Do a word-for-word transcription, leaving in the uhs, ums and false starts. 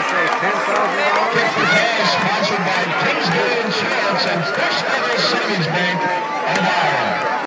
Sponsored by Kingsbury Insurance and First Federal Savings Bank of Iowa.